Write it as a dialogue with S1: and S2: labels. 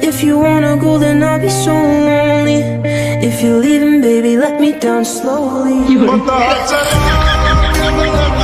S1: If you wanna go, then I'll be so lonely. If you're leaving, baby, let me down slowly.
S2: Pata Chala.